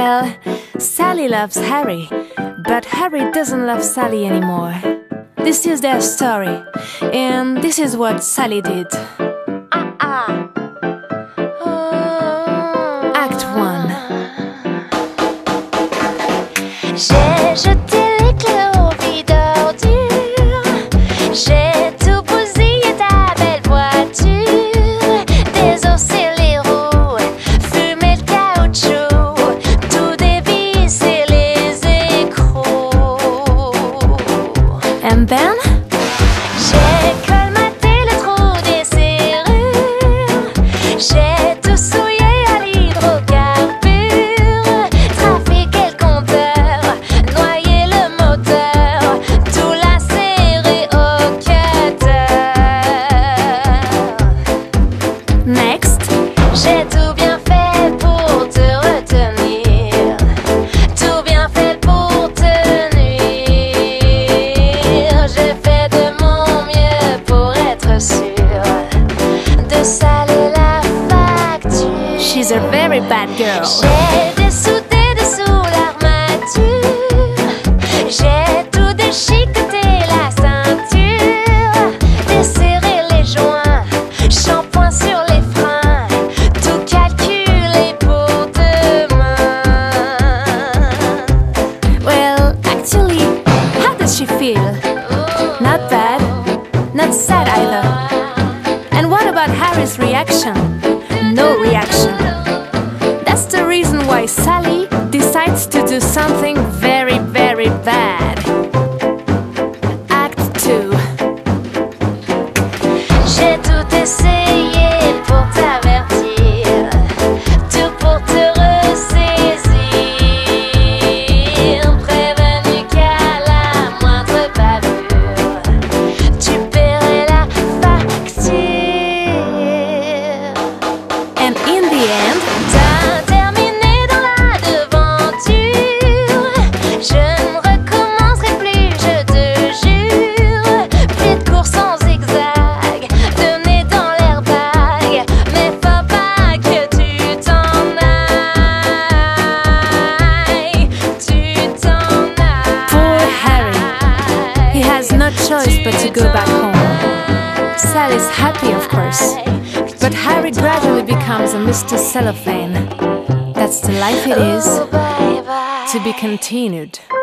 Well, Sally loves Harry, but Harry doesn't love Sally anymore. This is their story, and this is what Sally did. Act 1. J'ai jeté les clés au vide ordure. J'ai tout bousillé ta belle voiture. Désossé les roues, fumé le caoutchouc, tout dévissé les écrous. And then? J'ai colmaté le trou des serrures. J'ai tout souillé à l'hydrocarbure. Trafiqué le compteur, noyé le moteur, tout lacéré au cutter. Next. J'ai tout bien fait pour te retenir, tout bien fait pour te nuire. J'ai fait de mon mieux pour être sûre de saler la facture. She's a very bad girl. J'ai dessoudé dessous l'armature. J'ai tout déchiqueté la ceinture, desserré les joints, shampoing sur les freins, tout calculé pour demain. Well, actually, how does she feel? Not bad, not sad either. And what about Harry's reaction? No reaction. That's the reason why Sally decides to do something very, very bad. Act 2. J'ai tout essayé pour t'avertir, tout pour te ressaisir. Prévenu qu'à la moindre bavure, tu paierais la facture. And in the end, T'as terminé dans la devanture. Je ne recommencerai plus, je te jure. Plus de course en zigzag, de nez dans l'airbag. Mais faut pas que tu t'en ailles. Tu t'en ailles. poor Harry. He has no choice but to go back home. Sally's happy, of course. But Harry gradually becomes a Mr. Cellophane. That's the life it is, Oh, bye bye. to be continued.